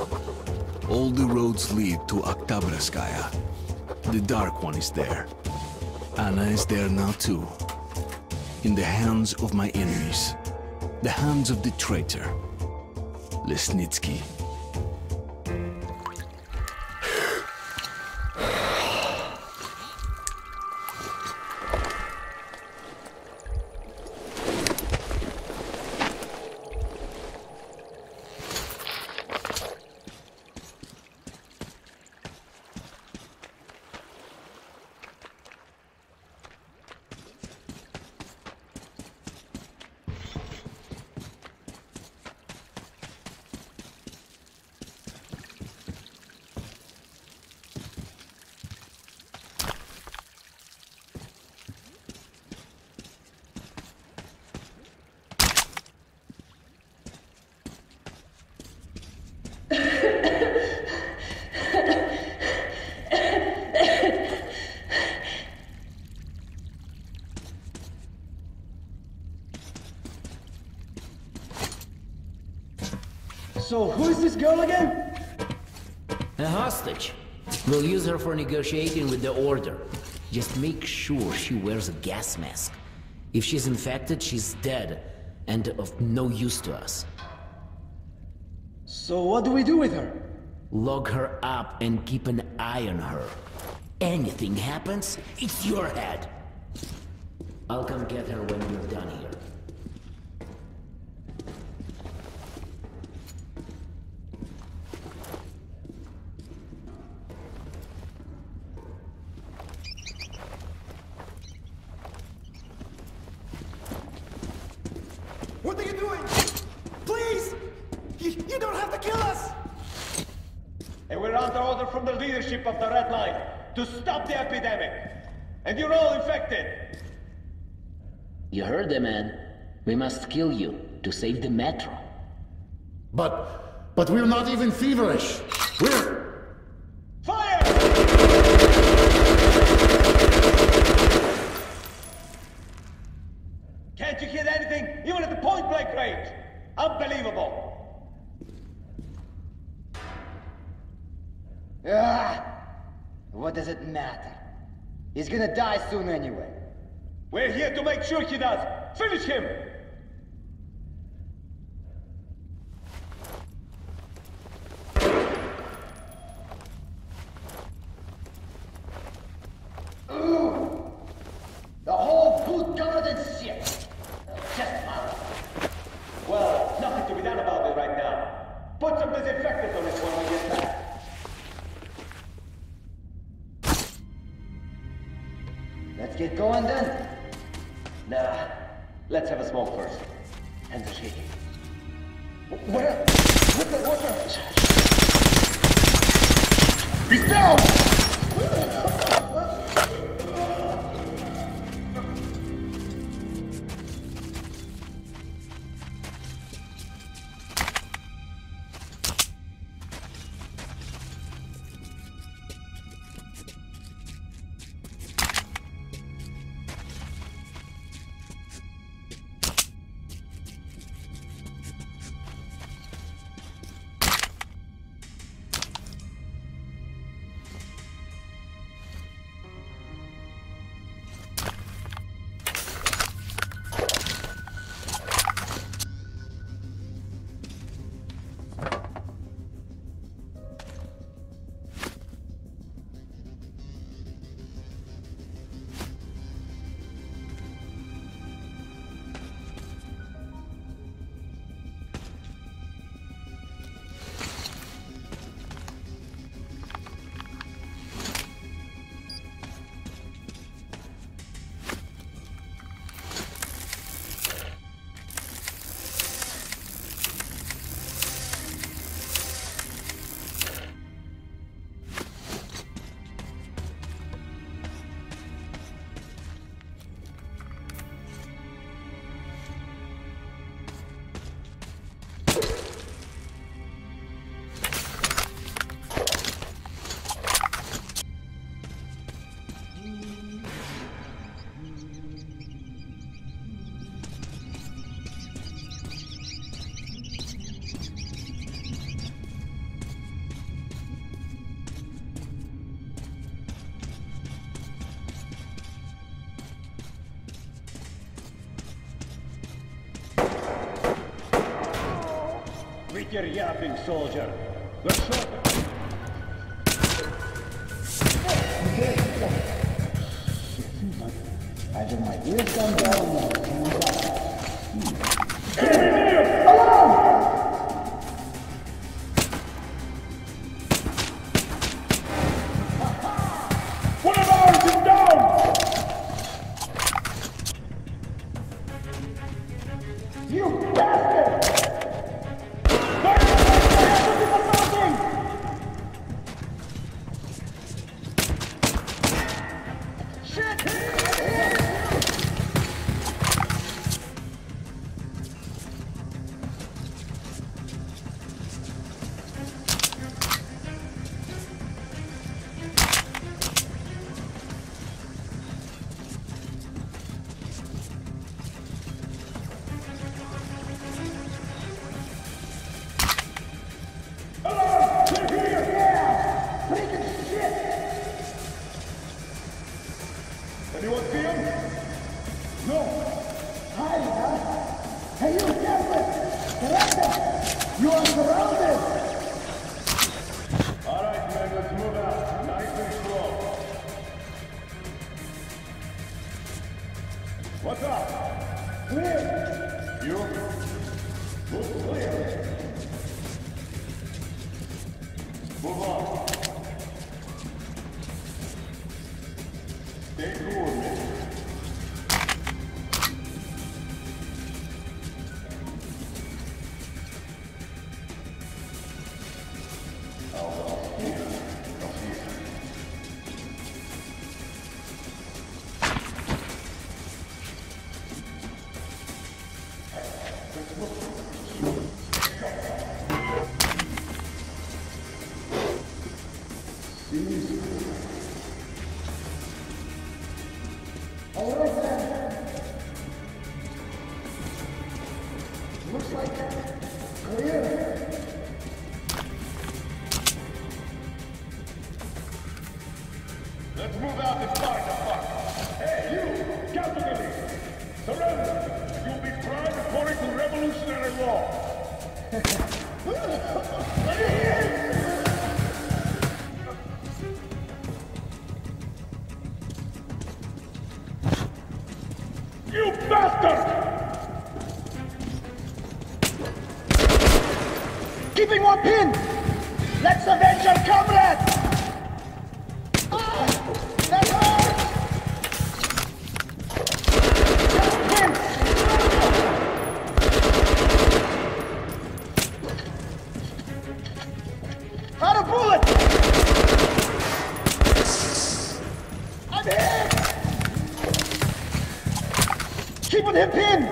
All the roads lead to Oktyabrskaya. The Dark One is there. Anna is there now too. In the hands of my enemies. The hands of the traitor. Lesnitsky. So, who is this girl again? A hostage. We'll use her for negotiating with the Order. Just make sure she wears a gas mask. If she's infected, she's dead, and of no use to us. So what do we do with her? Lock her up and keep an eye on her. Anything happens, it's your head. I'll come get her when we're done here. What are you doing? Please! You don't have to kill us! And we're under order from the leadership of the Red Line to stop the epidemic. And you're all infected. You heard the man. We must kill you to save the metro. But we're not even feverish. We're... Fire! Can't you hear anything? Even at the point-blank range. Unbelievable. What does it matter? He's gonna die soon anyway. We're here to make sure he does. Finish him! The whole boot covered in shit. Just horrible. Well, nothing to be done about it right now. Put some disinfectant on it when we get back. Let's get going then. Nah, let's have a smoke first. Hands are shaking. Where? What the water? He's down! Quit your yapping, soldier. We're short. Either my ears gone down or One of ours is down! you bastard! Anyone see him? No. Hiding, huh? Hey, you, Captain! Director! You are surrounded! All right, men, let's move out. Nice and slow. What's up? Clear! You? Move clear. Move on. Stay coordinated. All right, then. Looks like clear. Let's move out and start the fuck. Hey, you! Capitalist! Surrender! You'll be tried according to revolutionary law! You bastard! Keeping one pin! Let's avenge our comrade! That hurts! Pin! Out of bullet! I'm hit! Keeping him pinned!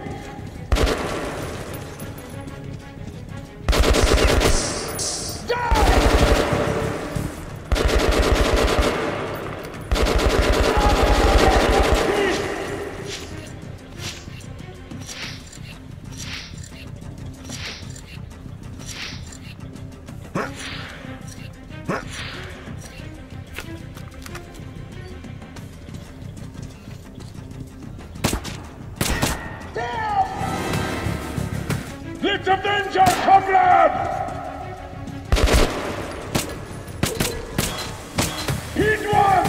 Let's avenge our comrade! Hit one!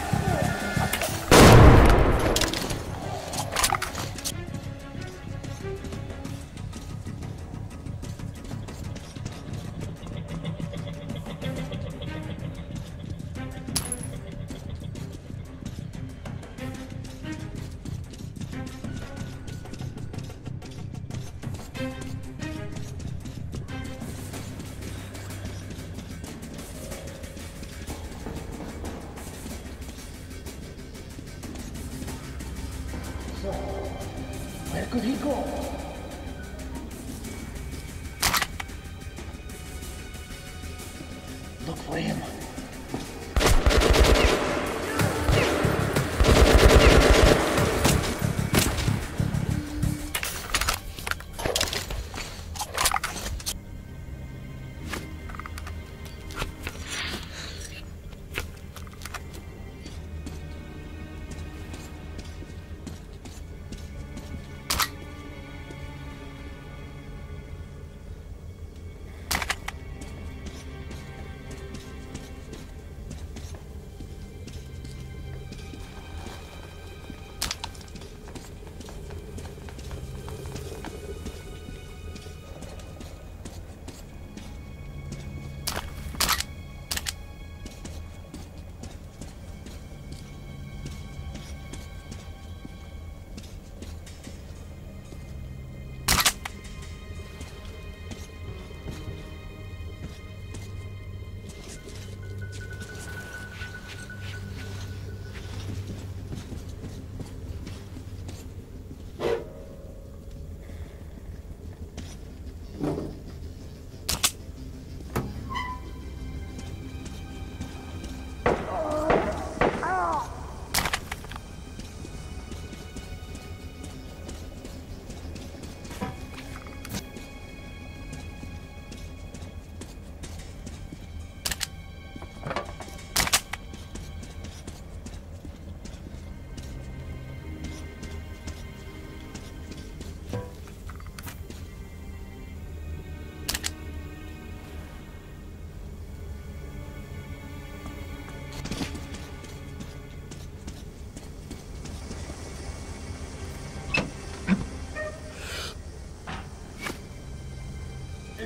So, where could he go? Look for him.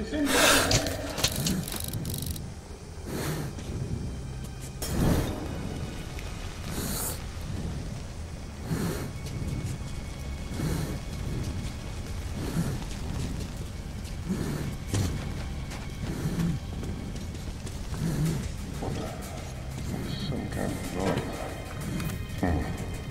It's in there. Some kind of noise.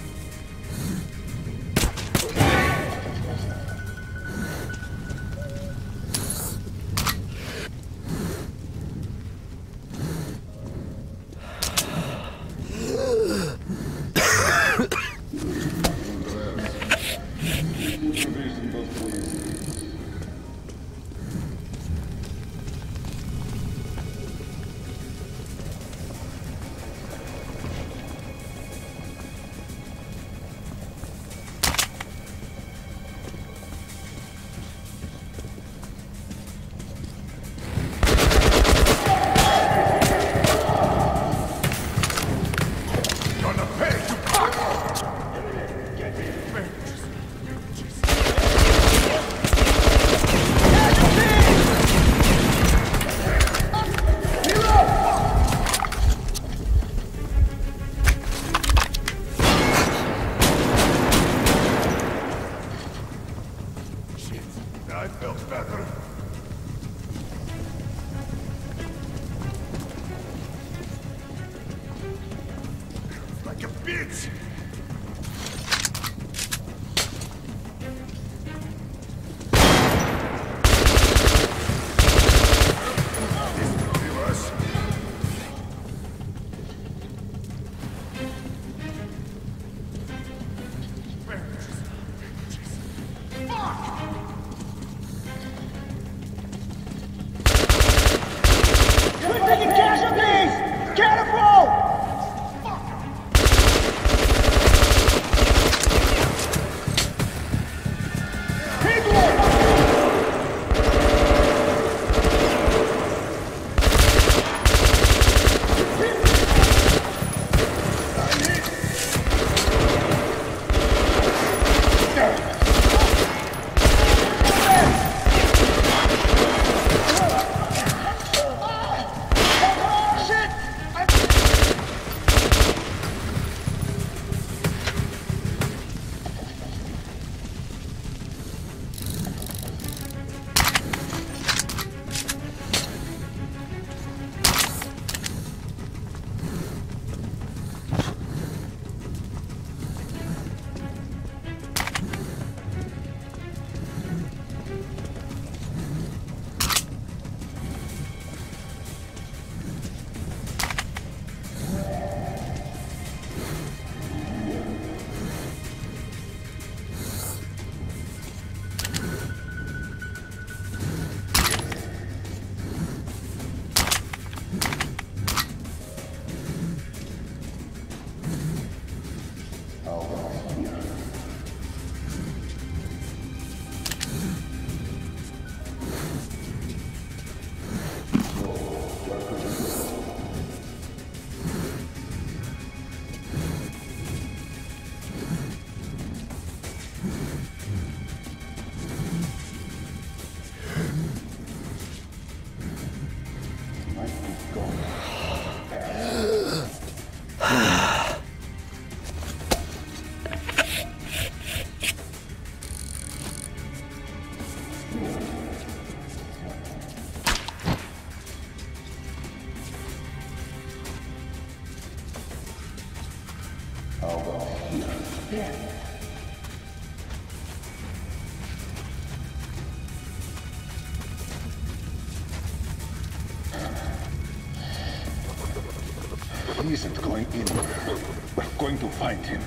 I felt better. Like a bitch! This could be worse. We're taking casualties! Careful! Hit one! He isn't going anywhere. We're going to find him.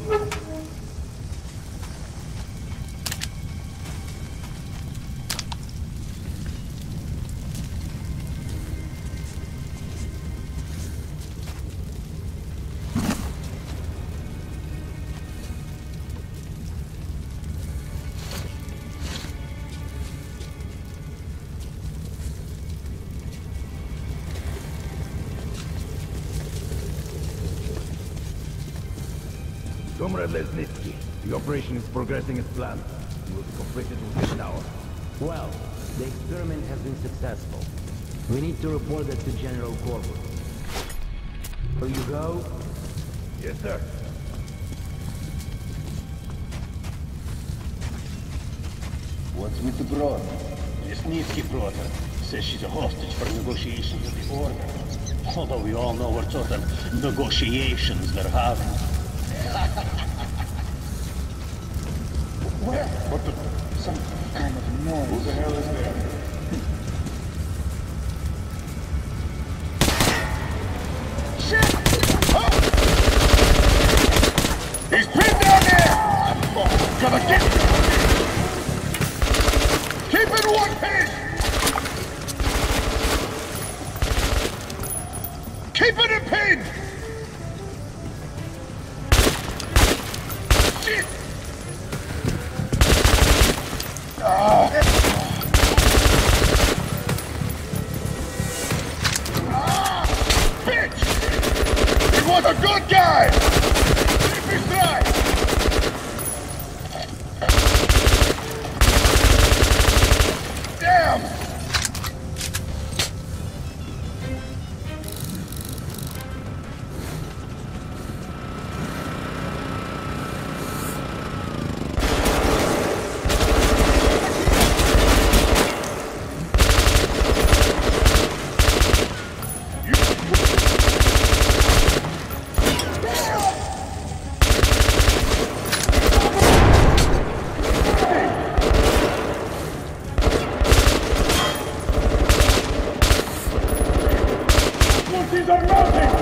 Comrade Lesnitsky, the operation is progressing as planned. It will be completed within an hour. Well, the experiment has been successful. We need to report it to General Corbett. Will you go? Yes, sir. What's with the broad? Lesnitsky brought her. Says she's a hostage for negotiations with the Order. Although we all know what sort of negotiations they're having. Where? What the? Some kind of noise. Who the hell is there? Shit! Oh! He's pinned down there! Oh, gotta get him! Keep it one pace! Keep it in pin! Shit! Bitch! He was a good guy! Keep his stride! Damn! These are mounting!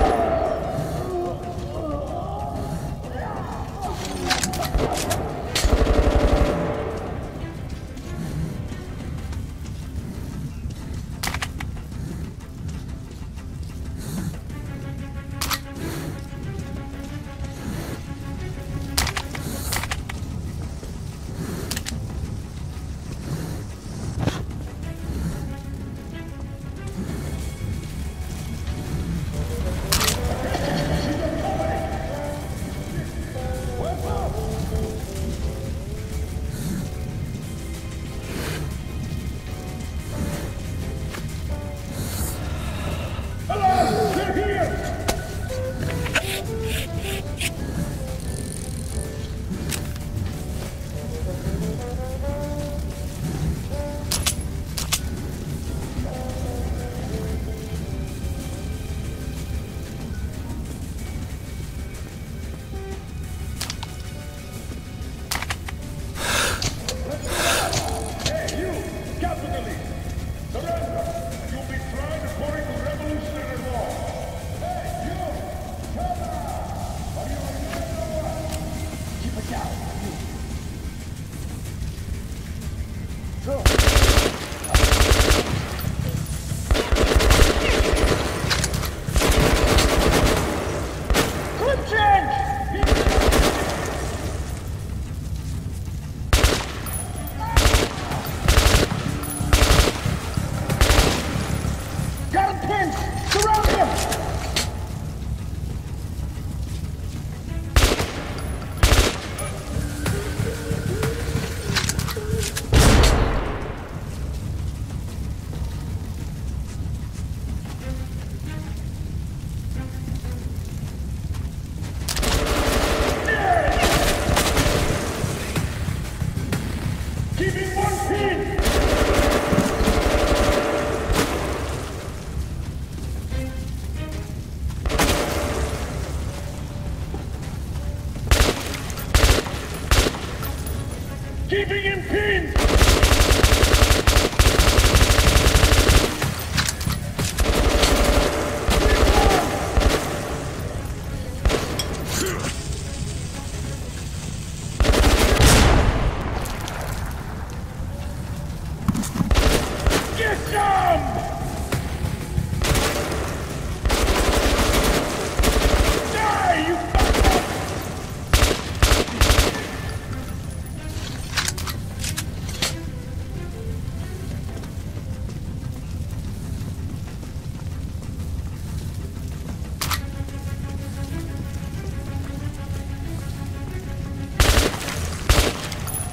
Keeping him pinned!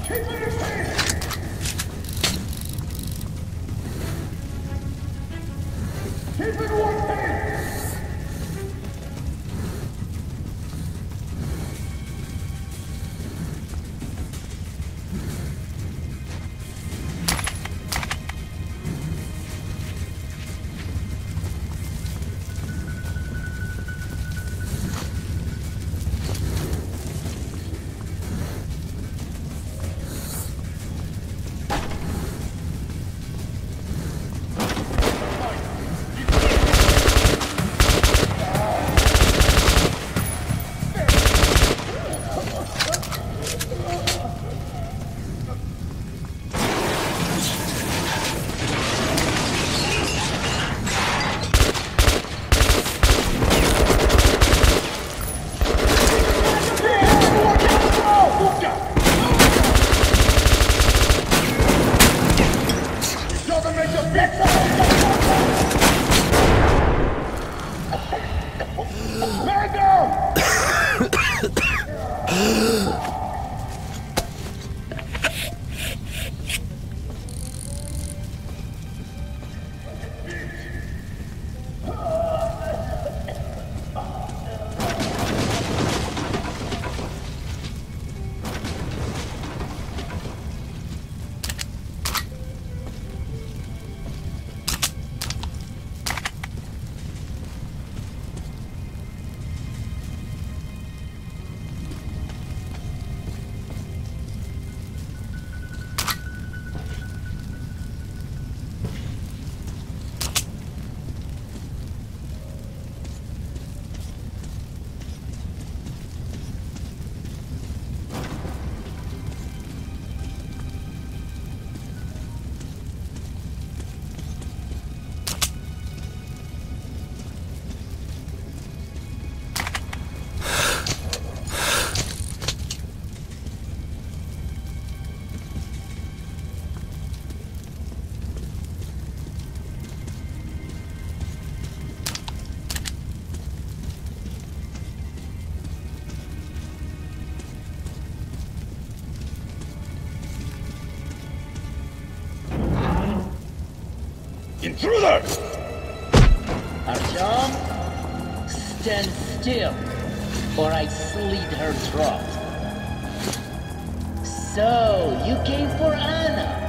Keep it one pace! Intruder! Artyom, stand still, or I slit her throat. So, you came for Anna.